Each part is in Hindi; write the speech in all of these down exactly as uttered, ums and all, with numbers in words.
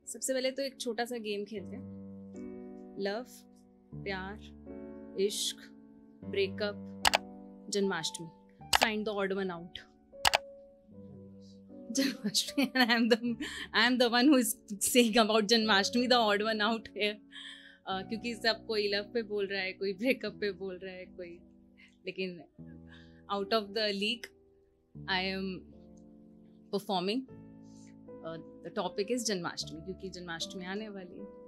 सबसे पहले तो एक छोटा सा गेम खेलते हैं। लव, प्यार, इश्क, breakup, Janmashtami. Find the odd one out. Janmashtami, and I'm the I'm the one who is saying about Janmashtami, the odd one out here. uh, क्योंकि सब कोई लव पे बोल रहा है, कोई ब्रेकअप पे बोल रहा है, कोई, लेकिन out of the league I am performing. The topic is Janmashtami, क्योंकि जन्माष्टमी आने वाली है।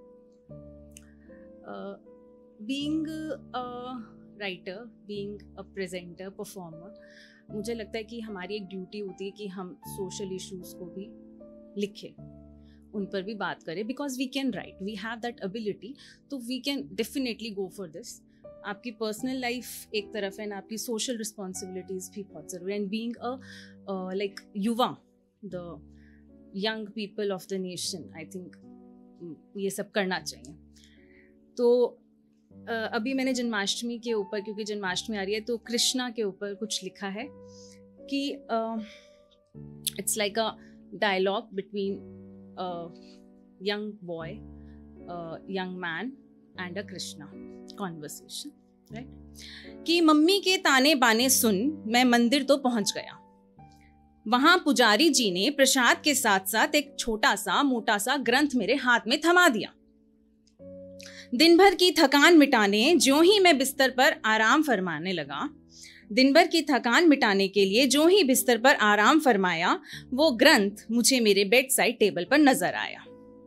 Being a writer, being a presenter, performer, मुझे लगता है कि हमारी एक ड्यूटी होती है कि हम सोशल इश्यूज को भी लिखें, उन पर भी बात करें, because we can write, we have that ability, तो we can definitely go for this. आपकी पर्सनल लाइफ एक तरफ है ना, आपकी सोशल रिस्पॉन्सिबिलिटीज भी बहुत जरूरी है। एंड बीइंग अ लाइक युवा, the young people of the nation, I think ये सब करना चाहिए। तो Uh, अभी मैंने जन्माष्टमी के ऊपर, क्योंकि जन्माष्टमी आ रही है, तो कृष्णा के ऊपर कुछ लिखा है कि it's like a dialogue between young boy, young man and a Krishna conversation, right? कि मम्मी के ताने बाने सुन मैं मंदिर तो पहुंच गया। वहां पुजारी जी ने प्रसाद के साथ साथ एक छोटा सा मोटा सा ग्रंथ मेरे हाथ में थमा दिया। दिन भर की थकान मिटाने ज्यों ही मैं बिस्तर पर आराम फरमाने लगा, दिन भर की थकान मिटाने के लिए जो ही बिस्तर पर आराम फरमाया, वो ग्रंथ मुझे मेरे बेड साइड टेबल पर नजर आया।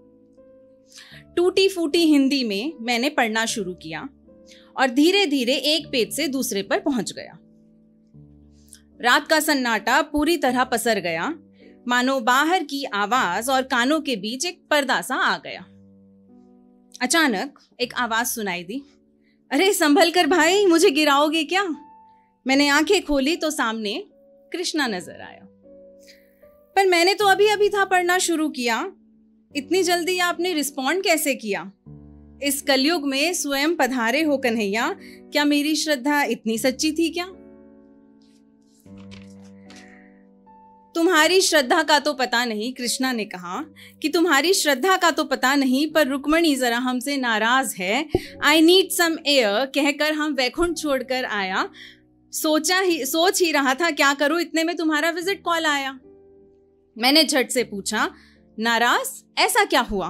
टूटी फूटी हिंदी में मैंने पढ़ना शुरू किया और धीरे धीरे एक पेज से दूसरे पर पहुंच गया। रात का सन्नाटा पूरी तरह पसर गया, मानो बाहर की आवाज और कानों के बीच एक पर्दा सा आ गया। अचानक एक आवाज सुनाई दी, अरे संभल कर भाई, मुझे गिराओगे क्या? मैंने आंखें खोली तो सामने कृष्णा नजर आया। पर मैंने तो अभी अभी था पढ़ना शुरू किया, इतनी जल्दी आपने रिस्पॉन्ड कैसे किया? इस कलयुग में स्वयं पधारे हो कन्हैया, क्या मेरी श्रद्धा इतनी सच्ची थी क्या? तुम्हारी श्रद्धा का तो पता नहीं, कृष्णा ने कहा, कि तुम्हारी श्रद्धा का तो पता नहीं, पर रुक्मणी जरा हमसे नाराज है। आई नीड सम एयर कहकर हम वैकुंठ छोड़कर आया। सोचा ही सोच ही रहा था क्या करूं, इतने में तुम्हारा विजिट कॉल आया। मैंने झट से पूछा, नाराज? ऐसा क्या हुआ?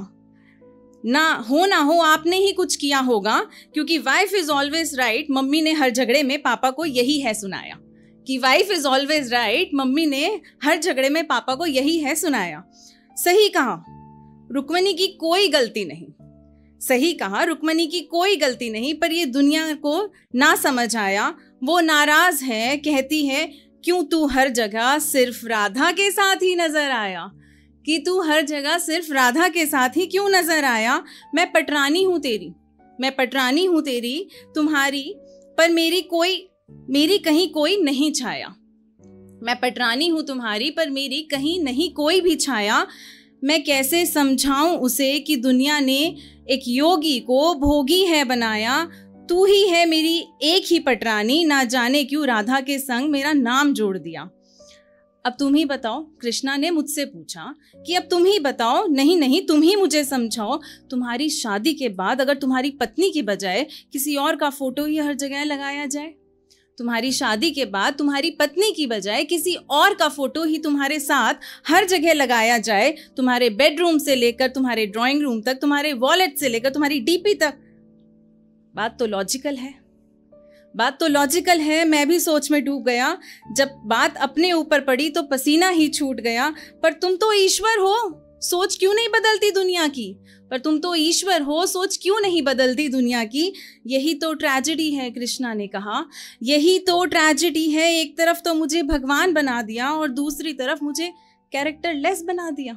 ना हो ना हो आपने ही कुछ किया होगा, क्योंकि wife is always right, mummy ने हर झगड़े में पापा को यही है सुनाया। कि wife is always right, mummy ने हर झगड़े में पापा को यही है सुनाया। सही कहा, रुक्मणी की कोई गलती नहीं। सही कहा, रुक्मणी की कोई गलती नहीं, पर ये दुनिया को ना समझ आया। वो नाराज है, कहती है, क्यों तू हर जगह सिर्फ राधा के साथ ही नजर आया? कि तू हर जगह सिर्फ राधा के साथ ही क्यों नजर आया? मैं पटरानी हूं तेरी, मैं पटरानी हूं तेरी तुम्हारी, पर मेरी कोई मेरी कहीं कोई नहीं छाया। मैं पटरानी हूं तुम्हारी, पर मेरी कहीं नहीं कोई भी छाया। मैं कैसे समझाऊं उसे कि दुनिया ने एक योगी को भोगी है बनाया। तू ही है मेरी एक ही पटरानी, ना जाने क्यों राधा के संग मेरा नाम जोड़ दिया। अब तुम ही बताओ, कृष्णा ने मुझसे पूछा कि अब तुम ही बताओ। नहीं नहीं, तुम ही मुझे समझाओ। तुम्हारी शादी के बाद अगर तुम्हारी पत्नी की बजाय किसी और का फोटो ही हर जगह लगाया जाए, तुम्हारी शादी के बाद तुम्हारी पत्नी की बजाय किसी और का फोटो ही तुम्हारे साथ हर जगह लगाया जाए, तुम्हारे बेडरूम से लेकर तुम्हारे ड्राइंग रूम तक, तुम्हारे वॉलेट से लेकर तुम्हारी डीपी तक। बात तो लॉजिकल है, बात तो लॉजिकल है। मैं भी सोच में डूब गया। जब बात अपने ऊपर पड़ी तो पसीना ही छूट गया। पर तुम तो ईश्वर हो, सोच क्यों नहीं बदलती दुनिया की? पर तुम तो ईश्वर हो, सोच क्यों नहीं बदलती दुनिया की? यही तो ट्रेजेडी है, कृष्णा ने कहा, यही तो ट्रेजेडी है। एक तरफ तो मुझे भगवान बना दिया और दूसरी तरफ मुझे कैरेक्टर लेस बना दिया।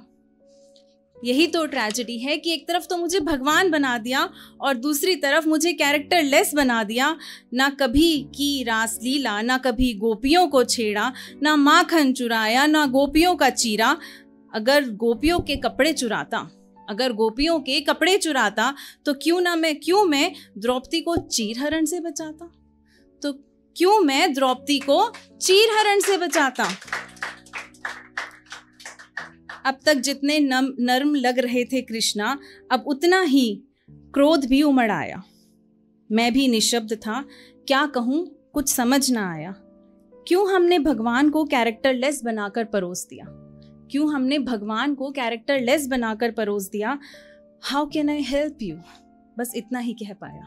यही तो ट्रेजेडी है कि एक तरफ तो मुझे भगवान बना दिया और दूसरी तरफ मुझे कैरेक्टर लेस बना दिया। ना कभी की रासलीला, ना कभी गोपियों को छेड़ा, ना माखन चुराया, ना गोपियों का चीरा। अगर गोपियों के कपड़े चुराता अगर गोपियों के कपड़े चुराता तो क्यों ना मैं क्यों मैं द्रौपदी को चीरहरण से बचाता तो क्यों मैं द्रौपदी को चीरहरण से बचाता। अब तक जितने नम नर्म लग रहे थे कृष्णा, अब उतना ही क्रोध भी उमड़ आया। मैं भी निशब्द था, क्या कहूँ कुछ समझ ना आया। क्यों हमने भगवान को कैरेक्टरलेस बनाकर परोस दिया, क्यों हमने भगवान को कैरेक्टरलेस बनाकर परोस दिया। How can I help you, बस इतना ही कह पाया।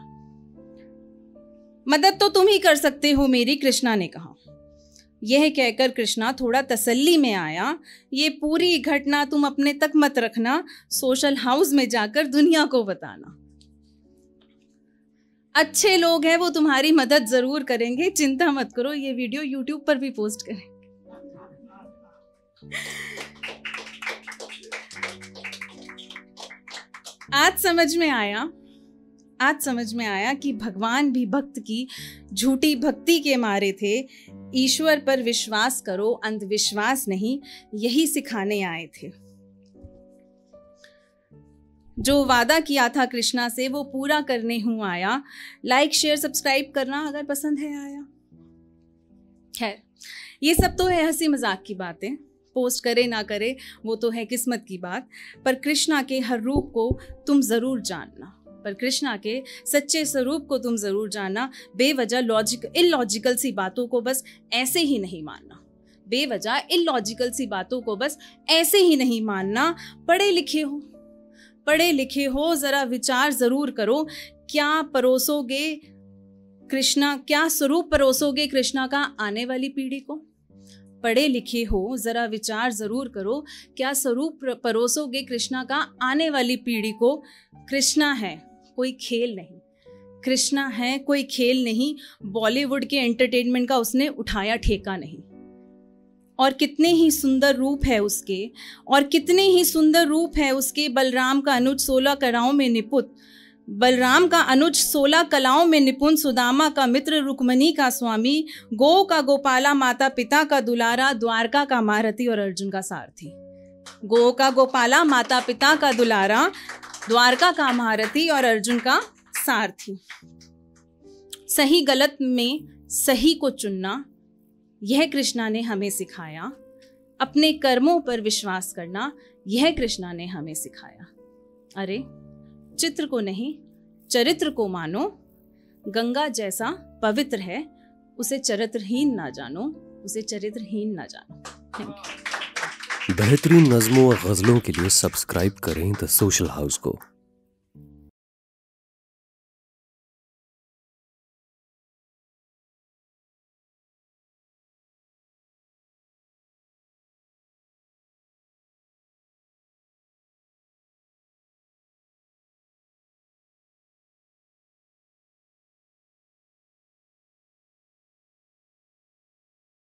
मदद तो तुम ही कर सकते हो मेरी, कृष्णा ने कहा। यह कहकर कृष्णा थोड़ा तसल्ली में आया। ये पूरी घटना तुम अपने तक मत रखना, सोशल हाउस में जाकर दुनिया को बताना। अच्छे लोग हैं, वो तुम्हारी मदद जरूर करेंगे, चिंता मत करो। ये वीडियो यूट्यूब पर भी पोस्ट करेंगे। आज समझ में आया आज समझ में आया कि भगवान भी भक्त की झूठी भक्ति के मारे थे। ईश्वर पर विश्वास करो, अंधविश्वास नहीं, यही सिखाने आए थे। जो वादा किया था कृष्णा से वो पूरा करने हूं आया। लाइक शेयर सब्सक्राइब करना अगर पसंद है आया। खैर, ये सब तो है हंसी मजाक की बातें, पोस्ट करे ना करे वो तो है किस्मत की बात। पर कृष्णा के हर रूप को तुम जरूर जानना, पर कृष्णा के सच्चे स्वरूप को तुम जरूर जानना। बेवजह लॉजिक इलॉजिकल सी बातों को बस ऐसे ही नहीं मानना, बेवजह इलॉजिकल सी बातों को बस ऐसे ही नहीं मानना। पढ़े लिखे हो पढ़े लिखे हो जरा विचार जरूर करो, क्या परोसोगे कृष्णा, क्या स्वरूप परोसोगे कृष्णा का आने वाली पीढ़ी को। पढ़े लिखे हो जरा विचार जरूर करो, क्या स्वरूप परोसोगे कृष्णा का आने वाली पीढ़ी को। कृष्णा है कोई खेल नहीं, कृष्णा है कोई खेल नहीं, बॉलीवुड के एंटरटेनमेंट का उसने उठाया ठेका नहीं। और कितने ही सुंदर रूप है उसके, और कितने ही सुंदर रूप है उसके। बलराम का अनुज सोलह कलाओं में निपुण, बलराम का अनुज सोलह कलाओं में निपुण, सुदामा का मित्र, रुक्मणी का स्वामी, गो का गोपाला, माता पिता का दुलारा, द्वारका का महारथी और अर्जुन का सारथी। गो का गोपाला, माता पिता का दुलारा, द्वारका का महारथी और अर्जुन का सारथी। सही गलत में सही को चुनना, यह कृष्णा ने हमें सिखाया। अपने कर्मों पर विश्वास करना, यह कृष्णा ने हमें सिखाया। अरे चित्र को नहीं चरित्र को मानो, गंगा जैसा पवित्र है उसे चरित्रहीन ना जानो, उसे चरित्रहीन ना जानो। Thank you. बेहतरीन नज़्मों और गज़लों के लिए सब्सक्राइब करें द सोशल हाउस को।